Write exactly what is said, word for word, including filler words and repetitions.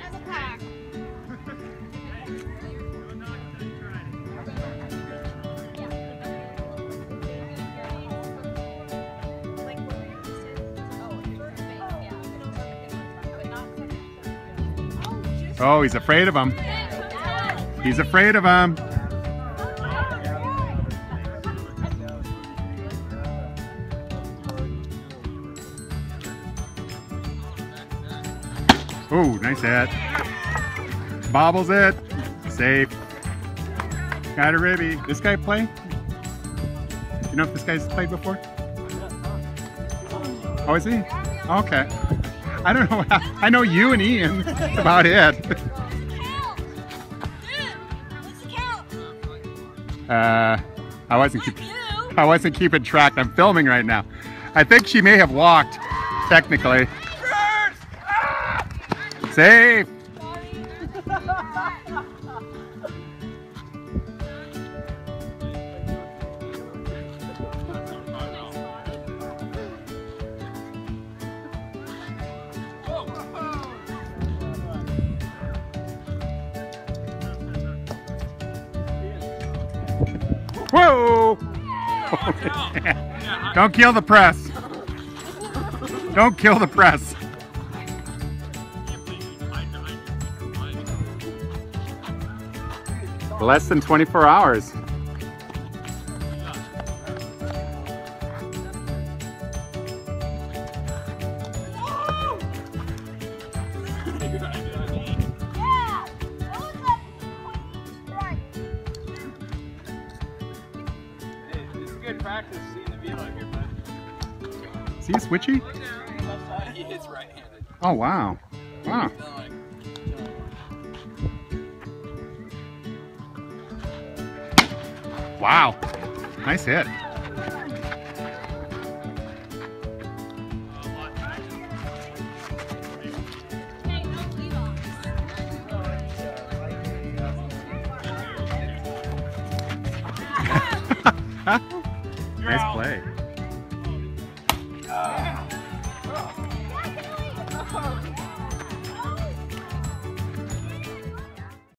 Oh, he's afraid of him. He's afraid of him. Oh, nice hit. Bobbles it. Safe. Got a ribby. This guy play? You know if this guy's played before? Oh, is he? Okay. I don't know. I know you and Ian. That's about it. Uh, I wasn't keep, I wasn't keeping track. I'm filming right now. I think she may have walked, technically. Safe. Whoa! Don't kill the press. Don't kill the press. Less than twenty-four hours. Good practice seeing the view out here, bud. Is he a switchy? He hits right-handed. Oh wow. Wow. Wow. Nice hit. Nice play. Uh,